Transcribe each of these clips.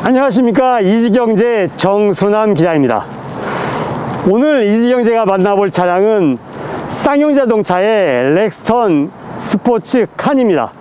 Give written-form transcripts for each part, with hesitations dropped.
안녕하십니까. 이지경제 정순남 기자입니다. 오늘 이지경제가 만나볼 차량은 쌍용자동차의 렉스턴 스포츠 칸입니다.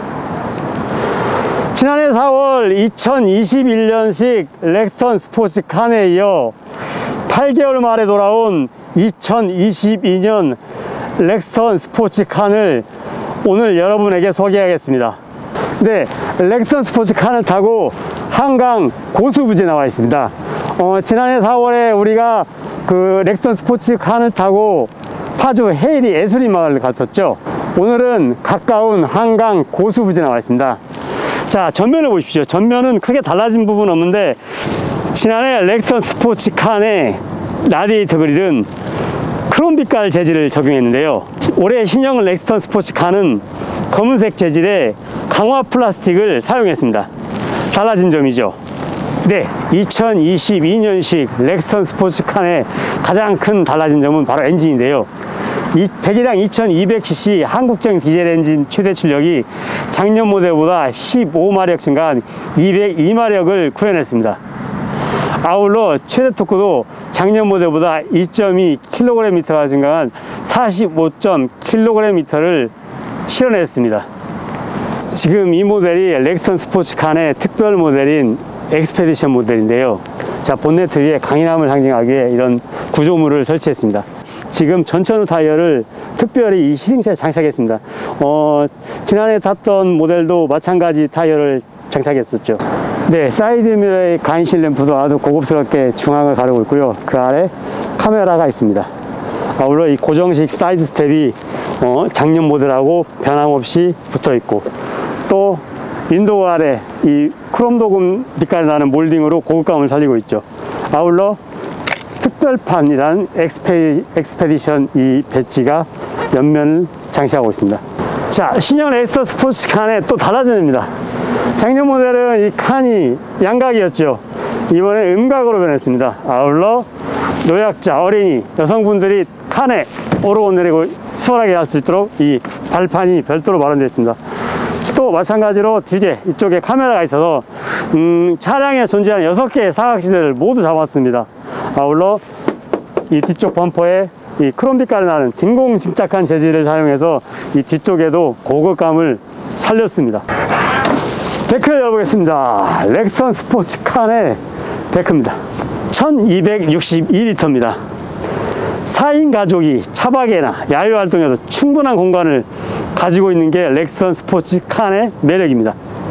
지난해 4월 2021년식 렉스턴 스포츠 칸에 이어 8개월 만에 돌아온 2022년 렉스턴 스포츠 칸을 오늘 여러분에게 소개하겠습니다. 네, 렉스턴 스포츠 칸을 타고 한강 고수부지에 나와 있습니다. 지난해 4월에 우리가 그 렉스턴 스포츠 칸을 타고 파주 해리 예술인 마을을 갔었죠. 오늘은 가까운 한강 고수부지에 나와 있습니다. 자, 전면을 보십시오. 전면은 크게 달라진 부분은 없는데 지난해 렉스턴 스포츠 칸의 라디에이터 그릴은 크롬빛깔 재질을 적용했는데요. 올해 신형 렉스턴 스포츠 칸은 검은색 재질의 강화 플라스틱을 사용했습니다. 달라진 점이죠. 네, 2022년식 렉스턴 스포츠 칸의 가장 큰 달라진 점은 바로 엔진인데요. 배기량 2200cc 한국형 디젤 엔진 최대 출력이 작년 모델보다 15마력 증가한 202마력을 구현했습니다. 아울러 최대 토크도 작년 모델보다 2.2kgm가 증가한 45.kgm를 실현했습니다. 지금 이 모델이 렉스턴 스포츠 칸의 특별 모델인 엑스페디션 모델인데요. 자, 본네트 위에 강인함을 상징하기 위해 이런 구조물을 설치했습니다. 지금 전천후 타이어를 특별히 이 시승차에 장착했습니다. 지난해 탔던 모델도 마찬가지 타이어를 장착했었죠. 네, 사이드미러의 간실 램프도 아주 고급스럽게 중앙을 가르고 있고요. 그 아래 카메라가 있습니다. 아울러 이 고정식 사이드 스텝이 작년 모델하고 변함없이 붙어 있고, 또 윈도우 아래 이 크롬 도금 빛깔이 나는 몰딩으로 고급감을 살리고 있죠. 아울러 특별판이란 엑스페디션 이 배지가 옆면을 장식하고 있습니다. 자, 신형 렉스턴 스포츠 칸에 또 달라진 점입니다. 작년 모델은 이 칸이 양각이었죠. 이번에 음각으로 변했습니다. 아울러 노약자, 어린이, 여성분들이 칸에 오르고 내리고 수월하게 할 수 있도록 이 발판이 별도로 마련되어 있습니다. 또 마찬가지로 뒤에 이쪽에 카메라가 있어서 차량에 존재하는 6개의 사각시대를 모두 잡았습니다. 아울러 이 뒤쪽 범퍼에 이 크롬빛깔이 나는 진공 집착한 재질을 사용해서 이 뒤쪽에도 고급감을 살렸습니다. 데크를 열어보겠습니다. 렉스턴 스포츠 칸의 데크입니다. 1262리터입니다. 4인 가족이 차박이나 야외활동에도 충분한 공간을 가지고 있는 게 렉스턴 스포츠 칸의 매력입니다.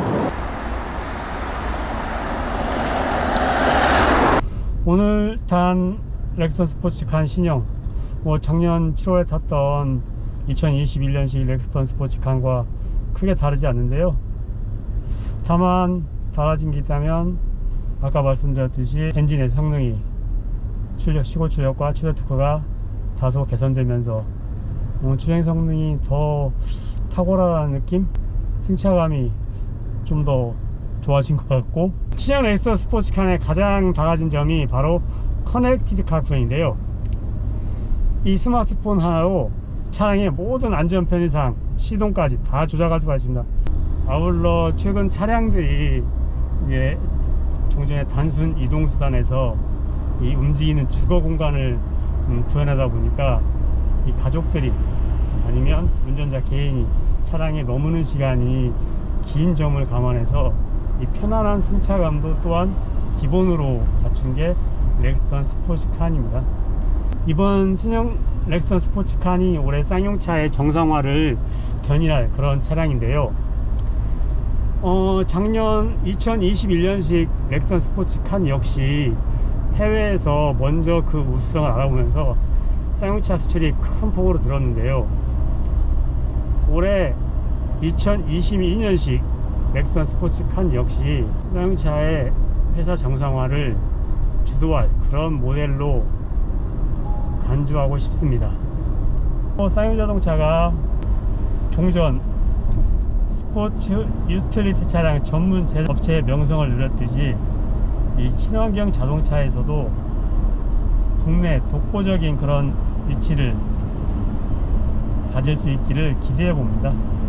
오늘 탄 렉스턴 스포츠 칸 신형, 작년 7월에 탔던 2021년식 렉스턴 스포츠 칸과 크게 다르지 않는데요. 다만 달라진 게 있다면 아까 말씀드렸듯이 엔진의 성능이 시고 출력과 최대 토크가 다소 개선되면서 주행 성능이 더 탁월한 느낌? 승차감이 좀 더 좋아진 것 같고, 신형 렉스턴 스포츠 칸의 가장 달라진 점이 바로 커넥티드 카 구현인데요. 이 스마트폰 하나로 차량의 모든 안전 편의상, 시동까지 다 조작할 수가 있습니다. 아울러 최근 차량들이 이제 종전의 단순 이동수단에서 이 움직이는 주거 공간을 구현하다 보니까 이 가족들이 아니면 운전자 개인이 차량에 머무는 시간이 긴 점을 감안해서 이 편안한 승차감도 또한 기본으로 갖춘 게 렉스턴 스포츠 칸입니다. 이번 신형 렉스턴 스포츠 칸이 올해 쌍용차의 정상화를 견인할 그런 차량인데요. 작년 2021년식 렉스턴 스포츠 칸 역시 해외에서 먼저 그 우수성을 알아보면서 쌍용차 수출이 큰 폭으로 늘었는데요. 올해 2022년식 렉스턴 스포츠 칸 역시 쌍용차의 회사 정상화를 주도할 그런 모델로 간주하고 싶습니다. 쌍용자동차가 종전 스포츠 유틸리티 차량 전문 업체의 명성을 누렸듯이 이 친환경 자동차에서도 국내 독보적인 그런 위치를 가질 수 있기를 기대해 봅니다.